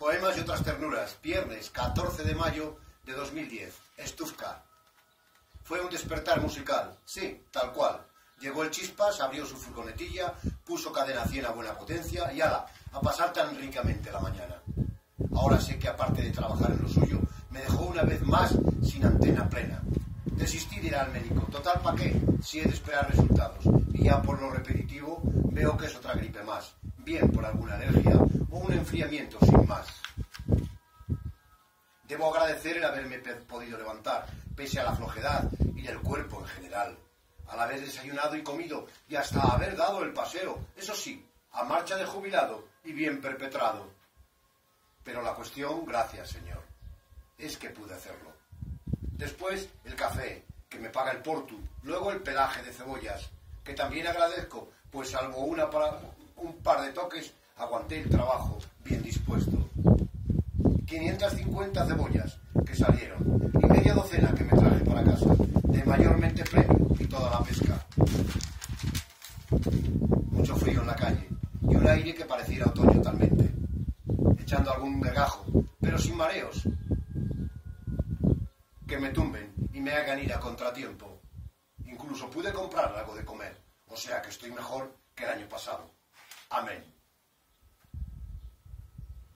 Poemas y otras ternuras, viernes 14 de mayo de 2010, Estufka. Fue un despertar musical, sí, tal cual. Llegó el Chispas, abrió su furgonetilla, puso cadena 100 a buena potencia y ala, a pasar tan ricamente la mañana. Ahora sé que aparte de trabajar en lo suyo, me dejó una vez más sin antena plena. Desistí de ir al médico, total pa' qué, si he de esperar resultados. Y ya por lo repetitivo, veo que es otra gripe más, bien por alguna alergia o un enfriamiento sin más. Debo agradecer el haberme podido levantar, pese a la flojedad y del cuerpo en general. Al haber desayunado y comido y hasta haber dado el paseo, eso sí, a marcha de jubilado y bien perpetrado. Pero la cuestión, gracias señor, es que pude hacerlo. Después el café, que me paga el portu, luego el pelaje de cebollas, que también agradezco, pues salvo un par de toques, aguanté el trabajo bien dispuesto. 550 cebollas que salieron y media docena que me traje para casa, de mayormente premio y toda la pesca. Mucho frío en la calle y un aire que pareciera otoño talmente, echando algún gargajo, pero sin mareos que me tumben y me hagan ir a contratiempo. Incluso pude comprar algo de comer, o sea que estoy mejor que el año pasado. Amén.